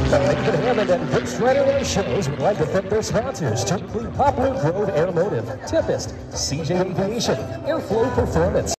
David Hammond and Ghost Rider Airshows would like to thank their sponsors to include Poplar Grove Aeromotive, Tempest, CJ Aviation, Airflow Performance,